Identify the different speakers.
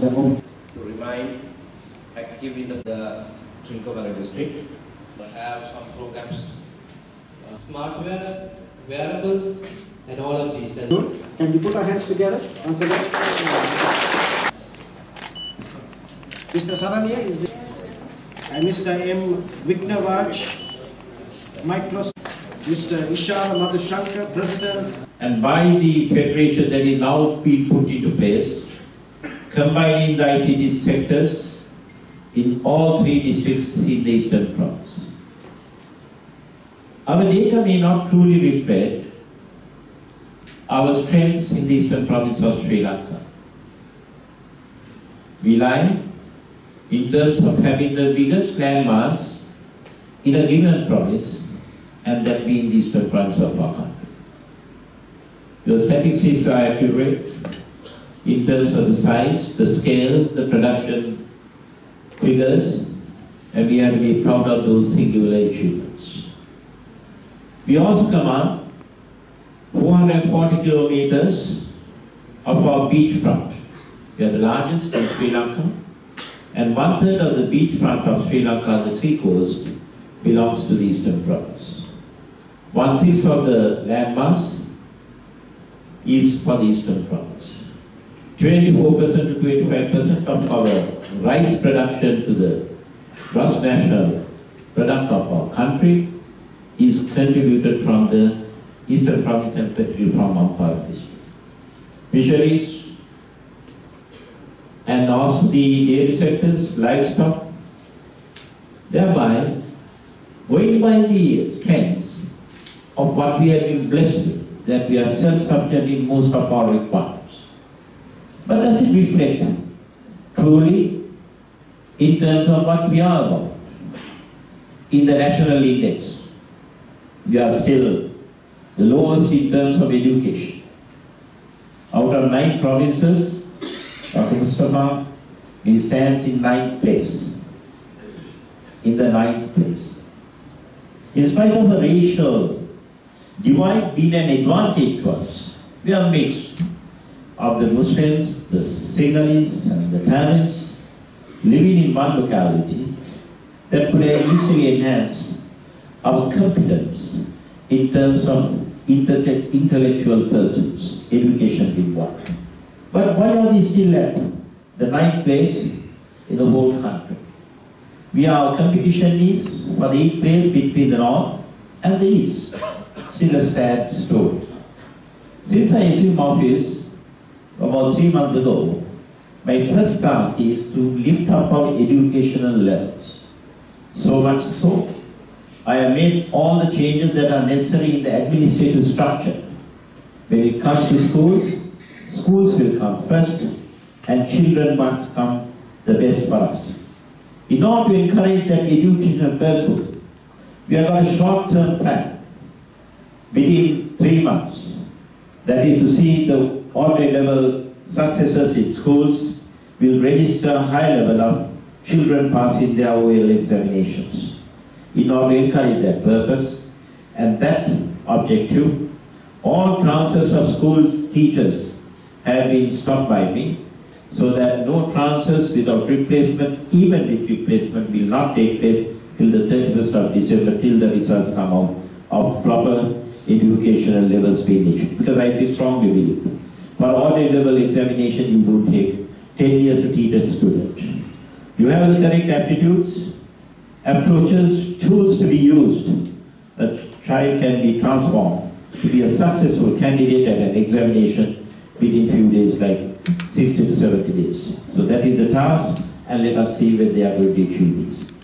Speaker 1: their home.
Speaker 2: To remain active in the Trincomalee district.
Speaker 3: We have some programs, smartware, wearables, and all of these.
Speaker 1: Good. Can we put our hands together once again? Mr. Sarania is and Mr. M. Vignavaj, Micros, Mr. Ishar Madhushankar, President.
Speaker 4: And by the federation that is now being put into place, combining the ICT sectors in all 3 districts in the Eastern Province. Our data may not truly reflect our strengths in the Eastern Province of Sri Lanka. We lie in terms of having the biggest landmass in a given province, and that being the Eastern Province of our country. The statistics are accurate in terms of the size, the scale, the production figures, and we have to be proud of those singular achievements. We also command 440 kilometers of our beachfront. We are the largest in Sri Lanka, and 1/3 of the beachfront of Sri Lanka, the sea coast, belongs to the Eastern Province. 1/6 of the landmass is for the Eastern Province. 24% to 25% of our rice production to the gross national product of our country is contributed from the Eastern Province and particularly from Ampara district. Fisheries and also the dairy sectors, livestock, thereby going by the strengths of what we have been blessed with, that we are self-sufficient in most of our requirements. But does it reflect truly in terms of what we are about? In the national index, we are still the lowest in terms of education. Out of 9 provinces, Dr. Mustafa, he stands in 9th place. In the 9th place. In spite of a racial divide being an advantage to us, we are mixed of the Muslims, the Sinhalese and the Tamils living in one locality that could have easily enhanced our competence in terms of intellectual pursuits, education being one. But why are we still at the 9th place in the whole country? Our competition is for the 8th place between the North and the East. Still a sad story. Since I assumed office about 3 months ago, my first task is to lift up our educational levels. So much so, I have made all the changes that are necessary in the administrative structure. When it comes to schools, schools will come first, and children must come the best for us. In order to encourage that educational pursuit, we have got a short-term plan within 3 months. That is to see the ordinary level successors in schools will register a high level of children passing their OL examinations. In order to encourage that purpose and that objective, all transfers of school teachers have been stopped by me, so that no transfers without replacement, even with replacement, will not take place till the 31st of December, till the results come out of proper educational levels being issued. Because I strongly believe, for ordinary level examination, you will take 10 years to teach a student. You have the correct aptitudes, approaches, tools to be used. A child can be transformed to be a successful candidate at an examination within few days, like 60 to 70 days. So that is the task, and let us see whether they are going to achieve this.